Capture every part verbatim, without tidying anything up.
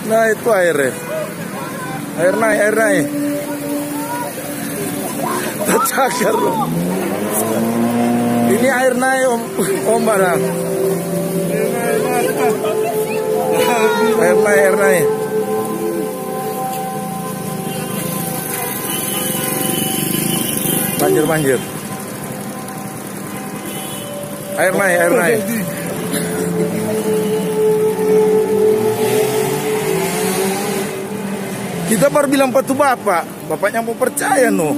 Nah itu airnya. Air naik, air naik. Tercakar loh. Ini air naik om, om barang. Air naik, air naik. Banjir, banjir. Air naik, air naik. Kita baru bilang patu bapak, bapaknya mau percaya no.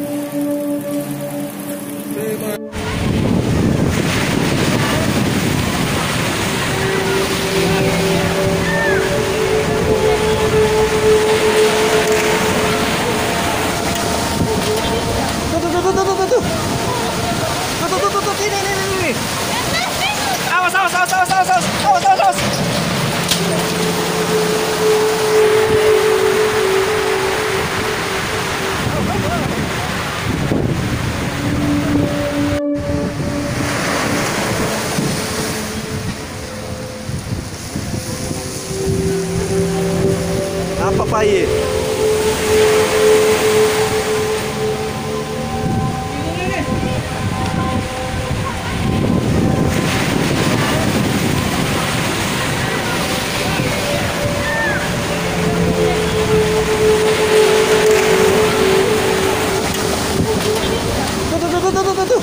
Tuh tuh tuh tuh tuh tuh tuh tuh tuh tuh tuh ini ini ini. Awas awas awas awas awas awas awas awas. Apa Pak Ye? Tuh tuh tuh tuh tuh tuh.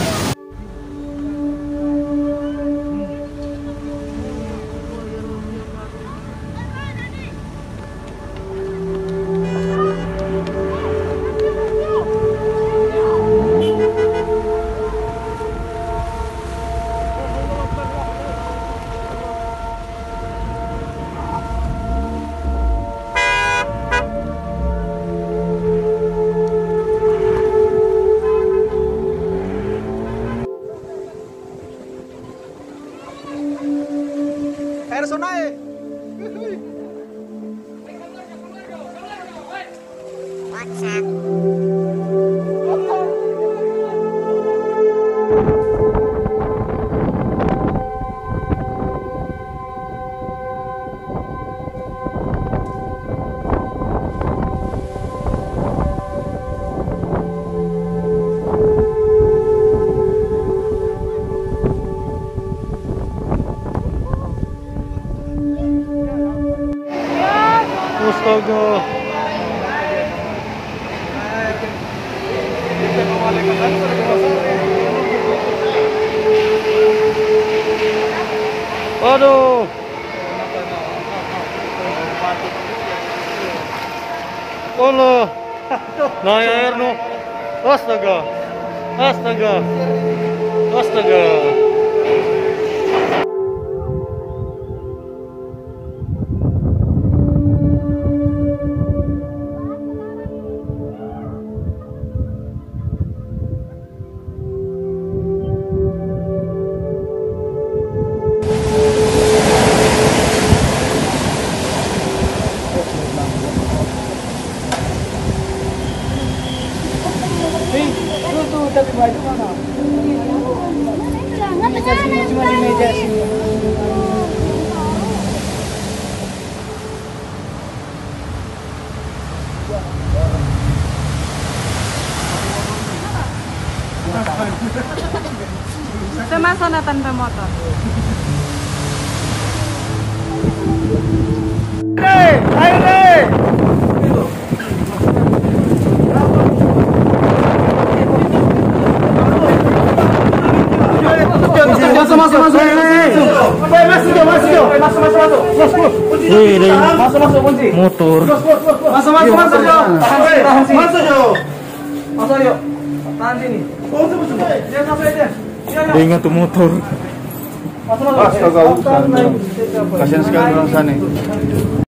Air sungai. WhatsApp. Astaga. Aduh. Allah. Naik air no. Astaga. Astaga. Astaga. Tapi baju mana? Dikasih cuma di meja sini. Masa na tanpa motor. Hey, ayo deh. Masuk masuk masuk. Masuk masuk masuk. Masuk masuk masuk. Wih, ini Masuk masuk kunci. motor. Masuk masuk masuk. Tahan sini. Masuk yo. Masuk yuk. Tahan sini. Masuk masuk. Dia masuk aja. Dia ingat tuh motor. Masuk masuk. Astaga, kasihan sekali orang sana.